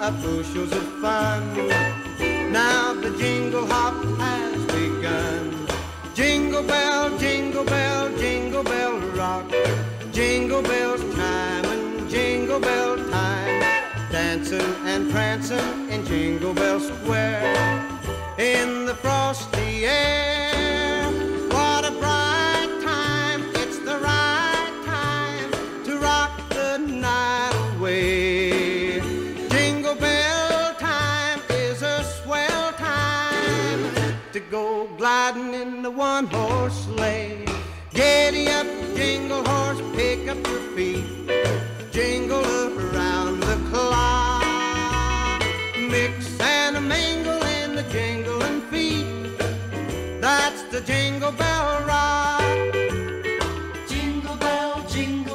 of bushels of fun. Now the jingle hop has begun. Jingle bell, jingle bell, jingle bell rock. Jingle bells chime and jingle bell time. Dancing and prancing in Jingle Bell Square. In the frosty air, what a bright time. It's the right time to rock the night away. Jingle bell time is a swell time to go gliding in the one-horse sleigh. Giddy up, jingle horse, pick up your feet. Jingle around the clock. Mix and mingle in the jingling feet. That's the Jingle Bell Rock. Jingle bell, jingle